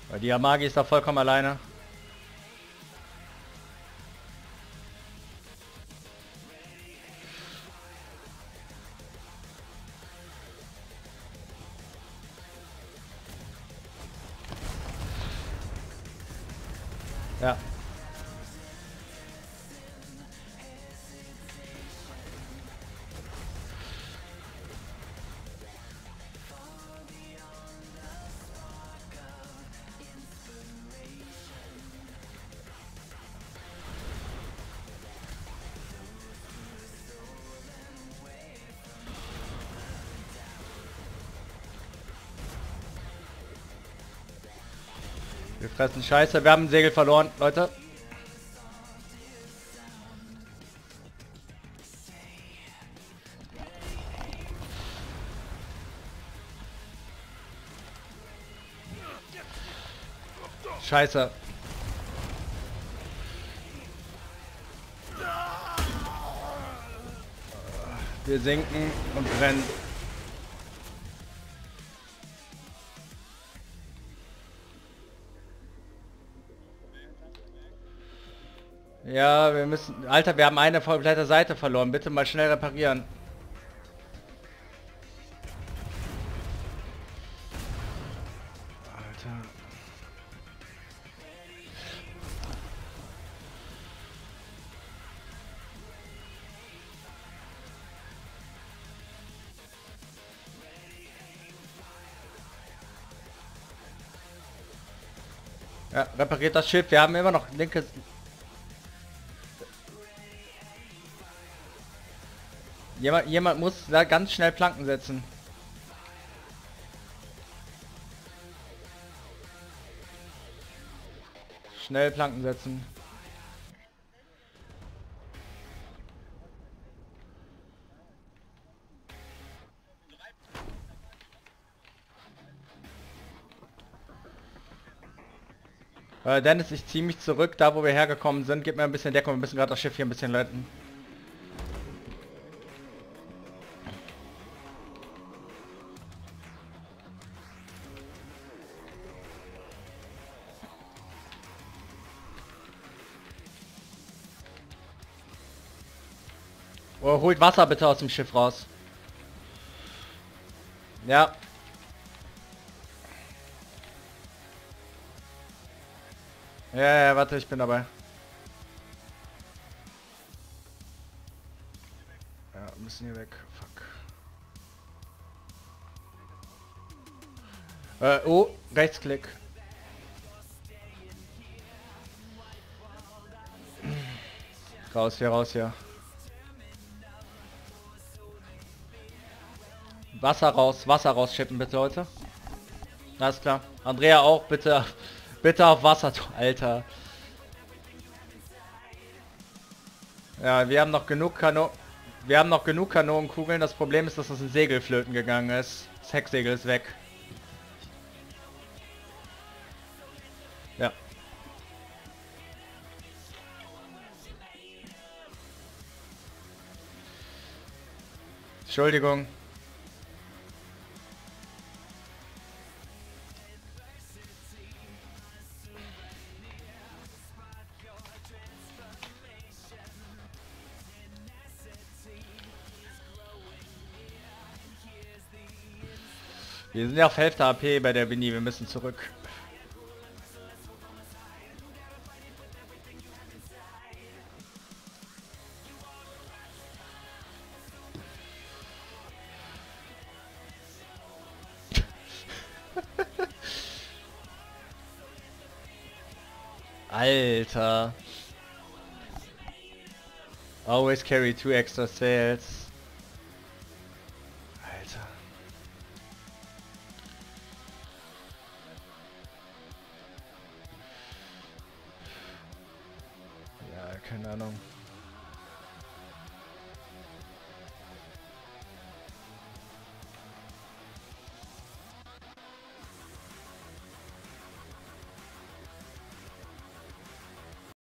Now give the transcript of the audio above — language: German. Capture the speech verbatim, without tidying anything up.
Weil die Amagi ist da vollkommen alleine. Ja. Wir fressen Scheiße. Wir haben ein Segel verloren, Leute. Scheiße. Wir sinken und brennen. Ja, wir müssen... Alter, wir haben eine komplette Seite verloren. Bitte mal schnell reparieren. Alter. Ja, repariert das Schiff. Wir haben immer noch linkes... Jemand, jemand muss da ganz schnell Planken setzen. Schnell Planken setzen. Äh, Dennis, ich ziehe mich zurück, da wo wir hergekommen sind. Gib mir ein bisschen Deckung, wir müssen gerade das Schiff hier ein bisschen leiten. Oh, holt Wasser bitte aus dem Schiff raus. Ja. Ja, ja, warte, ich bin dabei. Ja, müssen hier weg. Fuck. Äh, oh, Rechtsklick. Raus hier, raus hier. Wasser raus, Wasser rausschippen bitte, Leute. Alles klar. Andrea auch, bitte. Bitte auf Wasser, Alter. Ja, wir haben noch genug Kano... Wir haben noch genug Kanonenkugeln. Das Problem ist, dass das ein Segel flöten gegangen ist. Das Hecksegel ist weg. Ja. Entschuldigung. Wir sind ja auf Hälfte A P bei der Winnie, wir müssen zurück. Alter. Always carry two extra sails. Alter. Ja, keine Ahnung.